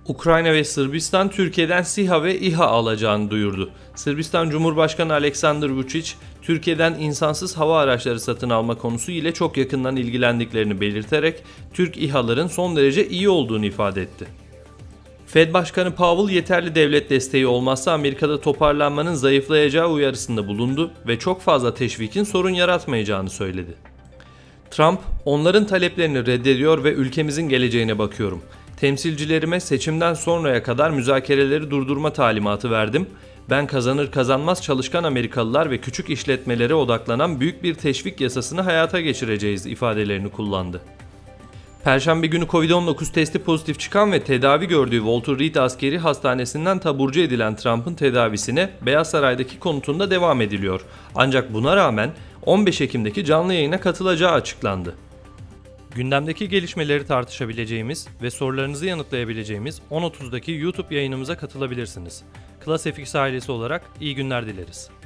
Ukrayna ve Sırbistan Türkiye'den SİHA ve İHA alacağını duyurdu. Sırbistan Cumhurbaşkanı Aleksandar Vučić, Türkiye'den insansız hava araçları satın alma konusu ile çok yakından ilgilendiklerini belirterek Türk İHA'ların son derece iyi olduğunu ifade etti. Fed Başkanı Powell yeterli devlet desteği olmazsa Amerika'da toparlanmanın zayıflayacağı uyarısında bulundu ve çok fazla teşvikin sorun yaratmayacağını söyledi. Trump, onların taleplerini reddediyor ve ülkemizin geleceğine bakıyorum. Temsilcilerime seçimden sonraya kadar müzakereleri durdurma talimatı verdim. Ben kazanır kazanmaz çalışkan Amerikalılar ve küçük işletmelere odaklanan büyük bir teşvik yasasını hayata geçireceğiz ifadelerini kullandı. Perşembe günü Covid-19 testi pozitif çıkan ve tedavi gördüğü Walter Reed Askeri Hastanesi'nden taburcu edilen Trump'ın tedavisine Beyaz Saray'daki konutunda devam ediliyor. Ancak buna rağmen 15 Ekim'deki canlı yayına katılacağı açıklandı. Gündemdeki gelişmeleri tartışabileceğimiz ve sorularınızı yanıtlayabileceğimiz 10.30'daki YouTube yayınımıza katılabilirsiniz. Class FX ailesi olarak iyi günler dileriz.